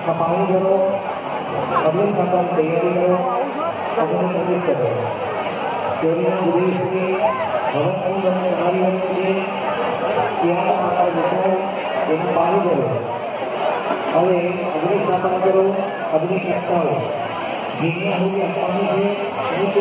पानी करो, अगले साल तैयारी करो, अपने मदद करो। चोरी विदेश के भवन में हमारी वजह से यहाँ हमारा विषय यहाँ पानी करो। હવે અગ્નિ સ્થાપન કરો, અગ્નિ પ્રગટાવો. જેની આહુતિ આપવાની છે